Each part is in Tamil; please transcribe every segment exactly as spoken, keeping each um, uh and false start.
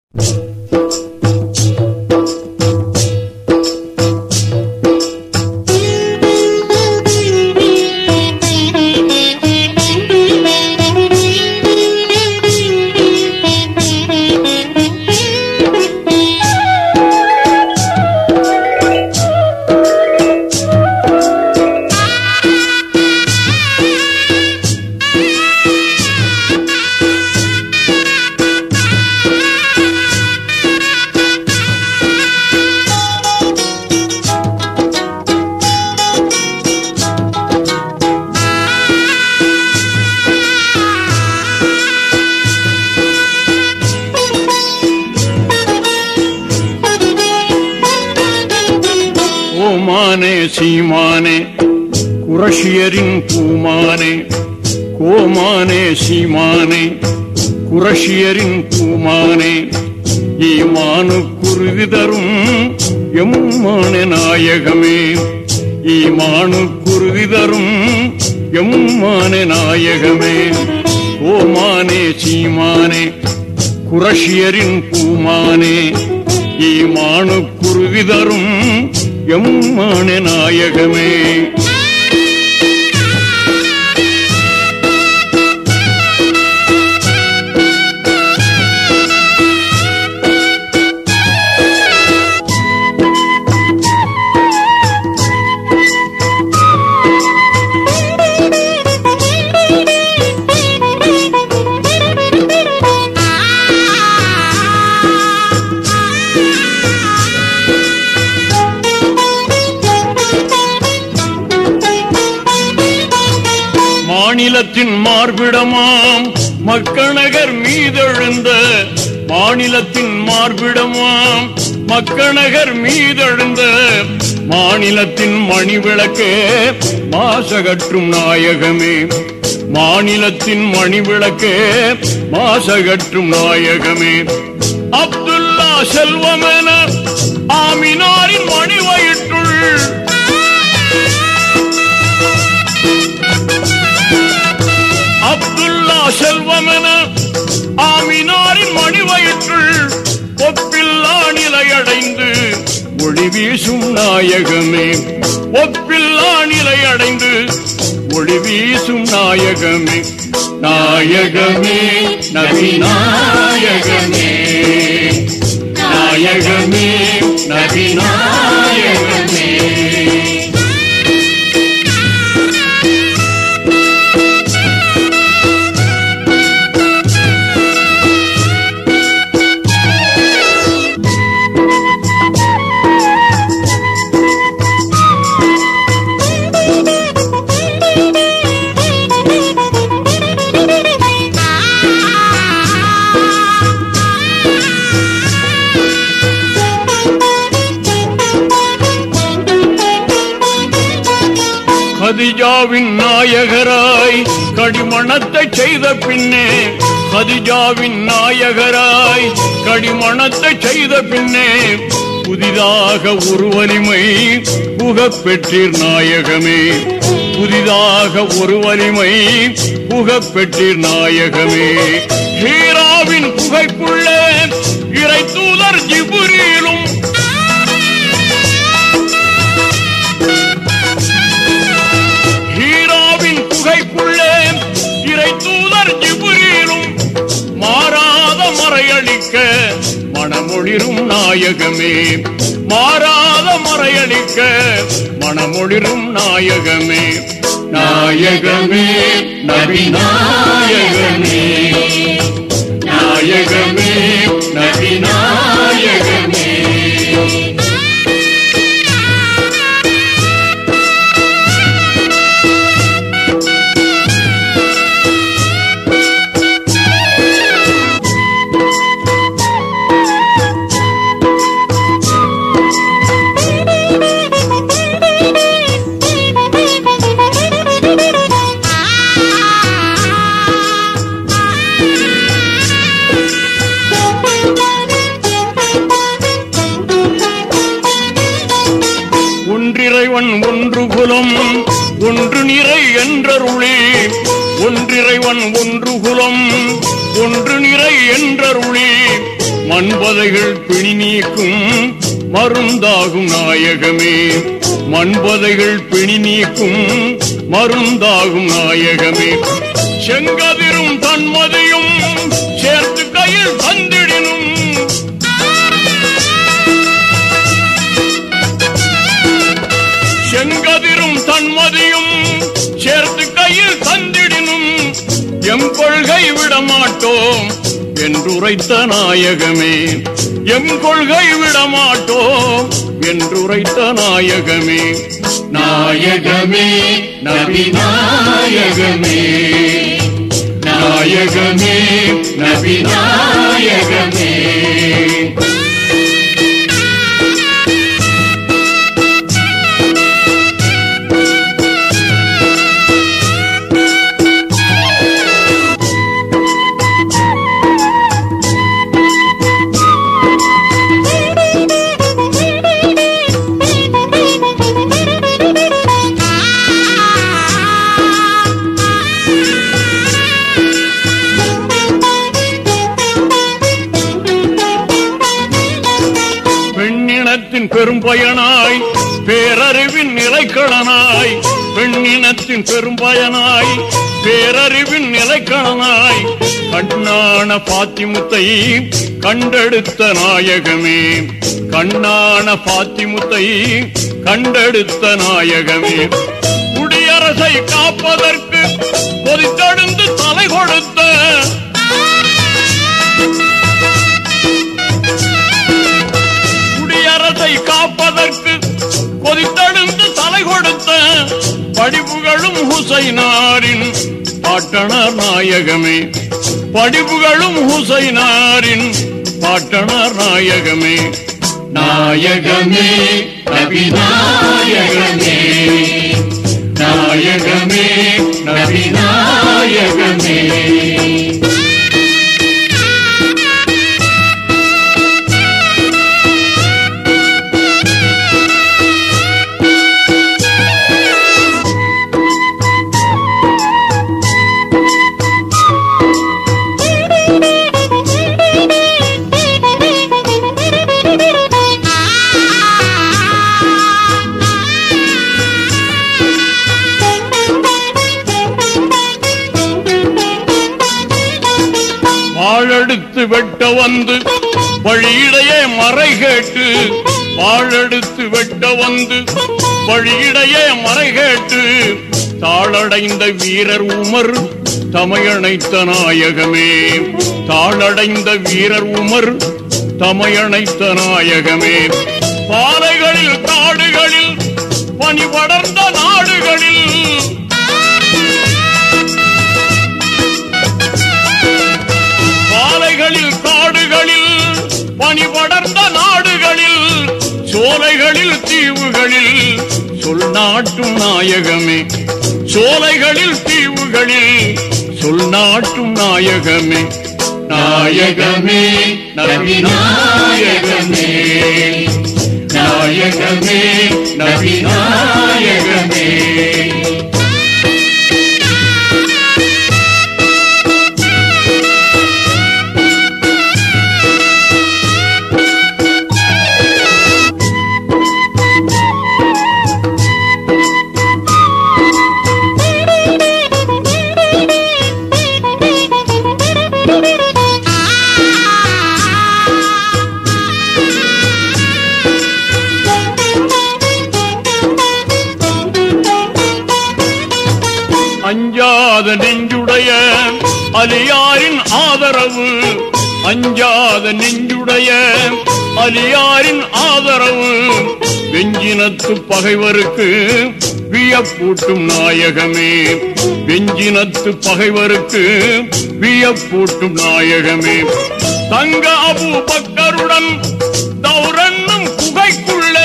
கோமானே சீமானே குரஷியரின் பூமானே, கோமானே சீமானே குரஷியரின் பூமானே, ஈமானு குருதி தரும் எம்மானே நாயகமே, ஈமானு குருதி தரும் எம்மானே நாயகமே. கோமானே சீமானே குரஷியரின் பூமானே, ஈமானு குருதி தரும் எம்மானே நாயகமே. மாநிலத்தின் மார்பிடமாம் மக்கநகர் மீதெழுந்த, மாநிலத்தின் மார்பிடமாம் மக்கநகர் மீதெழுந்த, மாநிலத்தின் மணிவிளக்கே மாசகற்றும் நாயகமே, மாநிலத்தின் மணிவிளக்கே மாசகற்றும் நாயகமே. அப்துல்லா செல்வமென ஆமினாரின் மணிவயிற்றுள், அப்துல்லா செல்வமென ஆமினாரின் மணிவயிற்றுள் ஒப்பில்லா நிலையடைந்து ஒளி வீசும் நாயகமே, ஒப்பில்லா நிலையடைந்து ஒளி வீசும் நாயகமே. நாயகமே நபி நாயகமே, நாயகமே நபி நாயகமே. கதிஜாவின் நாயகராய் கடிமணத்தை செய்த பின்னே, கதிஜாவின் நாயகராய் கடிமணத்தை செய்த பின்னே, புதிதாக ஒரு வலிமை புகப் பெற்றீர் நாயகமே, புதிதாக ஒரு வலிமை புகப் பெற்றீர் நாயகமே. ஹீராவின் புகைக்குள்ளே இறை தூதர் ஜிப்ரீலும், புகைக்குள்ளே இறை தூதர் ஜிப்ரீலும் மாறாத மறையளிக்க மனமொளிரும் நாயகமே, மாறாத மறையளிக்க மனமொளிரும் நாயகமே. நாயகமே நபி நாயகமே, நாயகமே நபி நாயகமே. ஒன்றிறைவன் ஒன்று குலம் ஒன்று நிறை என்றருளே, ஒன்றிறைவன் ஒன்று குலம் ஒன்று நிறை என்றருளே, மண்பதைகள் பிணி நீக்கும் மருந்தாகும் நாயகமே. மண்பதைகள் பிணி நீக்கும் மருந்தாகும் நாயகமே. செங்கதிரும் தன்மதியும் சேர்த்து கையில் தந்திடினும் செங்கதிரும் தன்மதியும் சேர்த்து கையில் தந்திடினும் எம் கொள்கை விடமாட்டோம் என்றுரைத்த நாயகமே. எம் கொள்கை விடமாட்டோம் என்றுரைத்த நாயகமே. நாயகமே நபி நாயகமே, நாயகமே நபி நாயகமே. பெரும்பயனாய் பேரறிவின் நிலைக்களனாய், பெண்ணினத்தின் பெரும்பயனாய் பேரறிவின் நிலைக்களனாய் கண்ணான பாத்திமுத்தை கண்டெடுத்த நாயகமே. கண்ணான பாத்திமுத்தை கண்டெடுத்த நாயகமே. குடியரசை காப்பதற்கு பொதித்தெழுந்து தலை கொடுத்த காப்பதற்கு கொதித்தெழுந்து தலை கொடுத்த படிப்புகளும் ஹுசைனாரின் பாட்டனார் நாயகமே. படிப்புகளும் ஹுசைனாரின் பாட்டனார் நாயகமே. நாயகமே நபி நாயகமே, நாயகமே நபி நாயகமே. வாழெடுத்து வெட்ட வந்து வழியிடையே மறை கேட்டு, வாழெடுத்து வெட்ட வந்து வழியிடையே மறை கேட்டு தாளடைந்த வீரர் உமர் தமையணைத்த நாயகமே. தாளடைந்த வீரர் உமர் தமையணைத்த நாயகமே. பாலைகளில் காடுகளில் பனி படர்ந்த நாடுகளில் காடுகளில் பனி படர்ந்த நாடுகளில் சோலைகளில் தீவுகளில் சொல் நாட்டும் நாயகமே. சோலைகளில் தீவுகளில் சொல் நாட்டும் நாயகமே. நாயகமே நபி நாயகமே, நாயகமே நபி நாயகமே. அஞ்சாத நெஞ்சுடைய அலியாரின் ஆதரவு, அஞ்சாத நெஞ்சுடைய அலியாரின் ஆதரவு வெஞ்சினத்து பகைவருக்கு வியப்பூட்டும் நாயகமே. வெஞ்சினத்து பகைவருக்கு வியப்பூட்டும் நாயகமே. தங்க அபூ பக்கருடன் தௌரன்னும் குகைக்குள்ளே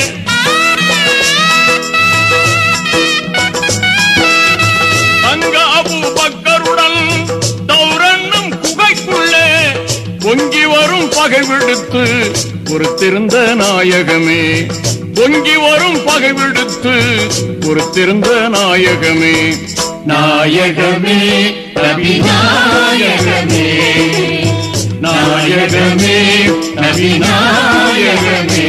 தங்க அபூ பக்கருடன் தௌரன்னும் குகைக்குள்ளே பொங்கி வரும் பகை விடுத்து பொறுத்திருந்த நாயகமே. பொங்கி வரும் பகை விடுத்து பொறுத்திருந்த நாயகமே. நாயகமே நபி நாயகமே, நாயகமே நபிநாயகமே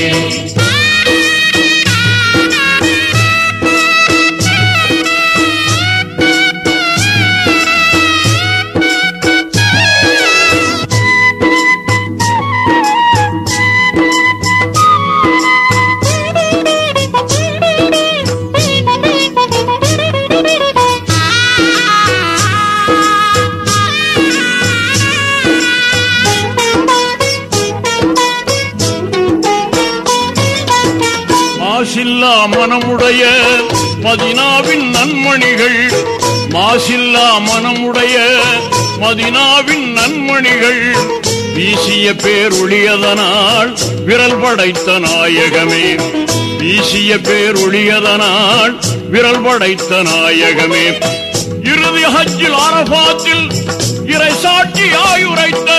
மாசில்லா மனமுடைய மதினாவின் நன்மணிகள் மாசில்லா மனமுடைய மதினாவின் நன்மணிகள் வீசிய பேரொளியதனால் விரல் படைத்த நாயகமே வீசிய பேரொளியதனால் விரல் படைத்த நாயகமே இறுதி ஹஜ்ஜில் அரபாத்தில் இறை சாட்சியாய் உரைத்த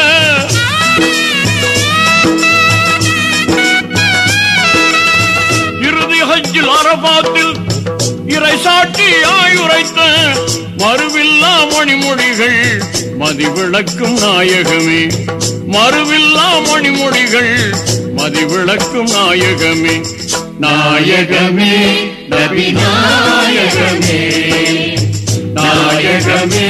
ஹஜ்ஜில் அரபாத்தில் இறை சாட்சியாய் உரைத்த மறுவில்லா மணிமொழிகள் மதிவிளக்கும் நாயகமே மறுவில்லா மணிமொழிகள் மதிவிளக்கும் நாயகமே நாயகமே நபிநாயகமே நாயகமே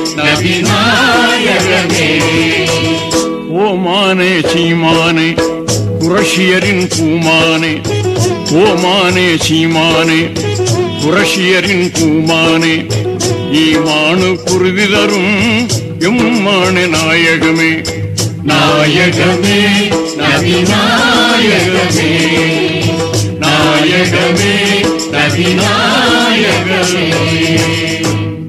நபிநாயகமே ஓமானே சீமானே குரஷியரின் பூமானே ஓமானே சீமானே குரஷியரின் பூமானே ஈமானு குருதி தரும் எம்மானே நாயகமே நாயகமே நபிநாயகமே நாயகமே நபிநாயகமே